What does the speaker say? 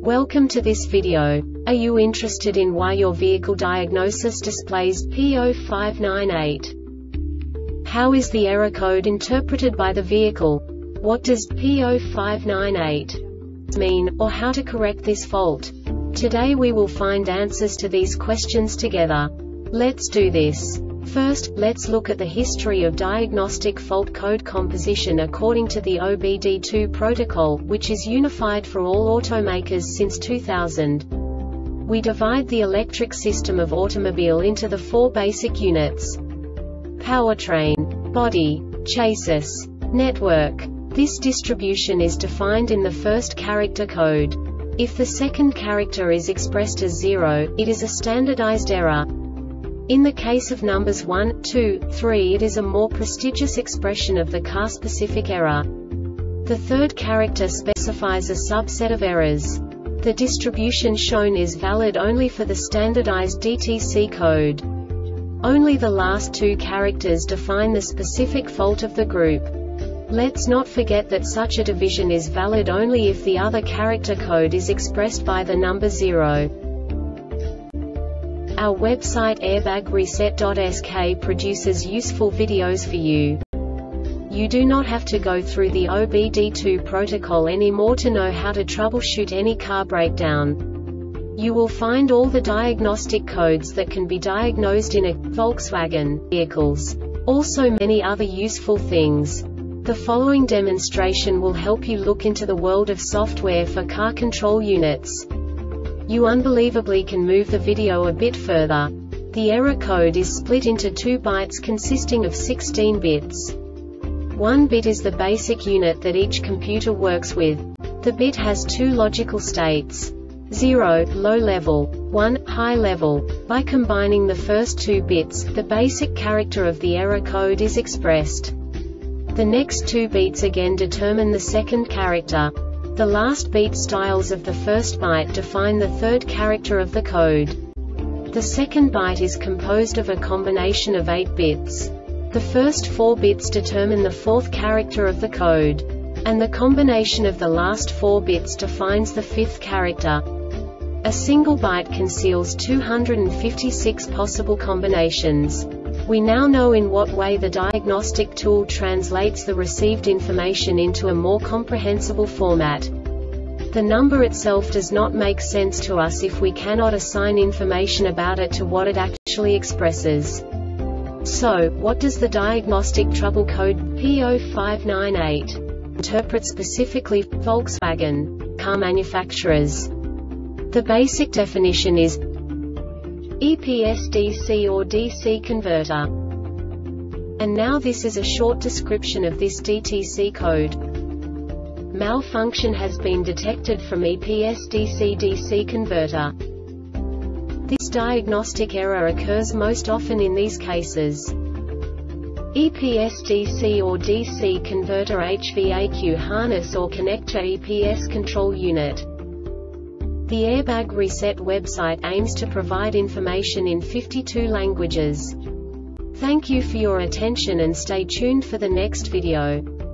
Welcome to this video. Are you interested in why your vehicle diagnosis displays P0598? How is the error code interpreted by the vehicle? What does P0598 mean, or how to correct this fault? Today we will find answers to these questions together. Let's do this. First, let's look at the history of diagnostic fault code composition according to the OBD2 protocol, which is unified for all automakers since 2000. We divide the electric system of automobile into the four basic units: powertrain, body, chassis, network. This distribution is defined in the first character code. If the second character is expressed as 0, it is a standardized error. In the case of numbers 1, 2, 3, it is a more prestigious expression of the car-specific error. The third character specifies a subset of errors. The distribution shown is valid only for the standardized DTC code. Only the last two characters define the specific fault of the group. Let's not forget that such a division is valid only if the other character code is expressed by the number 0. Our website airbagreset.sk produces useful videos for you. You do not have to go through the OBD2 protocol anymore to know how to troubleshoot any car breakdown. You will find all the diagnostic codes that can be diagnosed in a Volkswagen vehicles. Also many other useful things. The following demonstration will help you look into the world of software for car control units. You unbelievably can move the video a bit further. The error code is split into 2 bytes consisting of 16 bits. 1 bit is the basic unit that each computer works with. The bit has 2 logical states: 0, low level, 1, high level. By combining the first 2 bits, the basic character of the error code is expressed. The next 2 beats again determine the second character. The last beat styles of the first byte define the third character of the code. The second byte is composed of a combination of 8 bits. The first 4 bits determine the fourth character of the code. And the combination of the last 4 bits defines the fifth character. A single byte conceals 256 possible combinations. We now know in what way the diagnostic tool translates the received information into a more comprehensible format. The number itself does not make sense to us if we cannot assign information about it to what it actually expresses. So, what does the diagnostic trouble code P0598 interpret specifically for Volkswagen car manufacturers? The basic definition is EPS DC or DC converter. And now this is a short description of this DTC code. Malfunction has been detected from EPS DC converter. This diagnostic error occurs most often in these cases: EPS DC or DC converter HVAC harness or connector EPS control unit. The Airbag Reset website aims to provide information in 52 languages. Thank you for your attention and stay tuned for the next video.